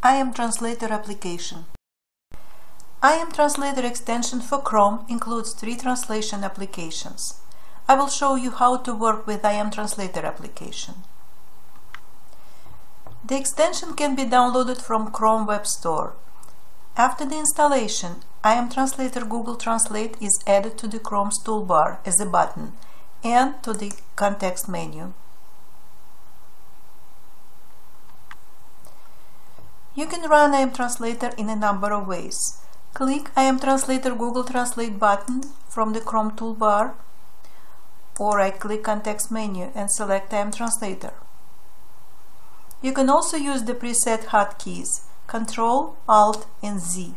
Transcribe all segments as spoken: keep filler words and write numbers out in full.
I am Translator application. I am Translator extension for Chrome includes three translation applications. I will show you how to work with I am Translator application. The extension can be downloaded from Chrome Web Store. After the installation, I am Translator Google Translate is added to the Chrome's toolbar as a button and to the context menu. You can run I am Translator in a number of ways. Click I am Translator Google Translate button from the Chrome toolbar, or right-click Context menu and select I am Translator. You can also use the preset hotkeys Control, Alt, and Z.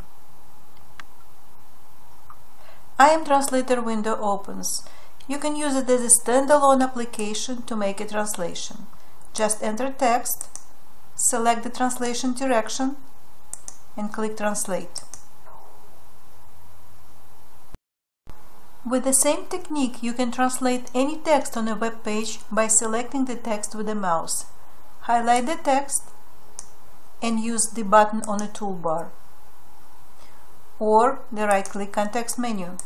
I am Translator window opens. You can use it as a standalone application to make a translation. Just enter text, select the translation direction, and click Translate. With the same technique, you can translate any text on a web page by selecting the text with the mouse. Highlight the text and use the button on the toolbar or the right-click context menu.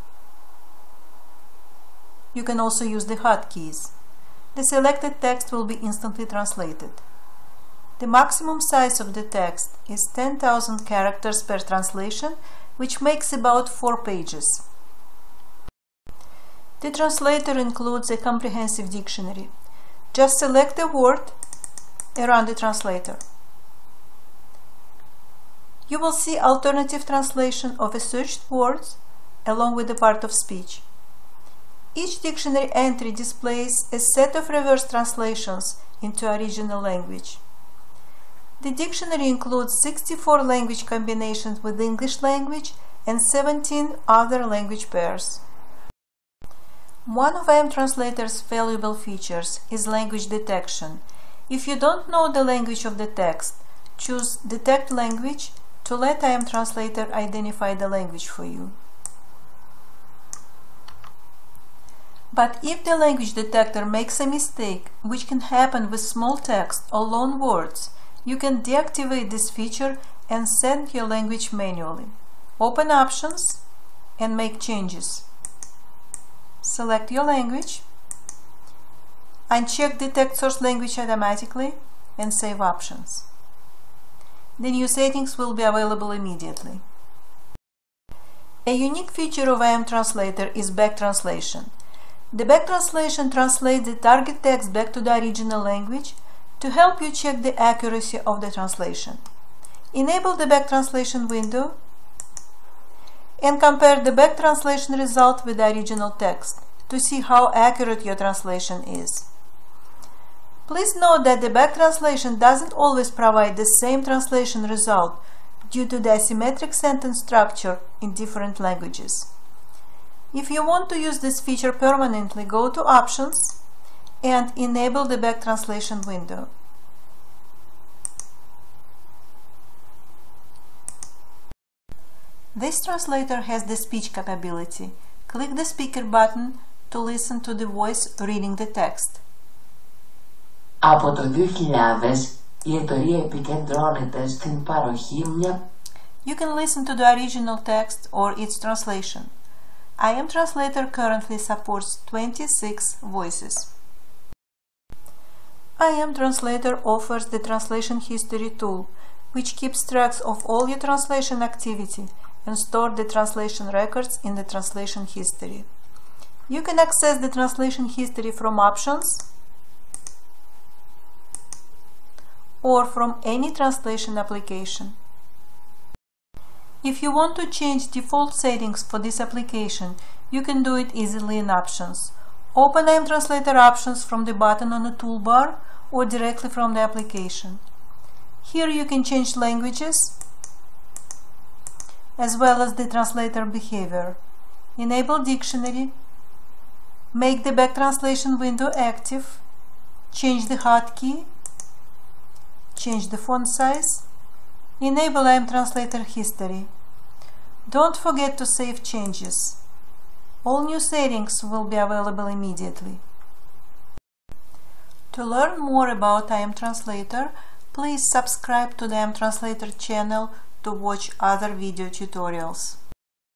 You can also use the hotkeys. The selected text will be instantly translated. The maximum size of the text is ten thousand characters per translation, which makes about four pages. The translator includes a comprehensive dictionary. Just select a word and run the translator. You will see alternative translation of a searched word along with the part of speech. Each dictionary entry displays a set of reverse translations into original language. The dictionary includes sixty-four language combinations with English language and seventeen other language pairs. One of I am Translator's valuable features is language detection. If you don't know the language of the text, choose Detect Language to let I am Translator identify the language for you. But if the language detector makes a mistake, which can happen with small text or long words, you can deactivate this feature and set your language manually. Open Options and make changes. Select your language, uncheck Detect Source Language automatically, and save options. The new settings will be available immediately. A unique feature of I am Translator is back translation. The back translation translates the target text back to the original language to help you check the accuracy of the translation. Enable the back translation window and compare the back translation result with the original text to see how accurate your translation is. Please note that the back translation doesn't always provide the same translation result due to the asymmetric sentence structure in different languages. If you want to use this feature permanently, go to Options and enable the back translation window. This translator has the speech capability. Click the speaker button to listen to the voice reading the text. Από το δύο χιλιάδες, η εταιρεία επικεντρώνεται στην παροχή μια... You can listen to the original text or its translation. I am Translator currently supports twenty-six voices. I am Translator offers the Translation History tool, which keeps track of all your translation activity and store the translation records in the translation history. You can access the translation history from Options or from any translation application. If you want to change default settings for this application, you can do it easily in Options. Open I am Translator Options from the button on the toolbar or directly from the application. Here you can change languages as well as the translator behavior. Enable dictionary, make the back translation window active, change the hotkey, change the font size, enable I am Translator history. Don't forget to save changes. All new settings will be available immediately. To learn more about I am Translator, Please subscribe to the mTranslator channel to watch other video tutorials.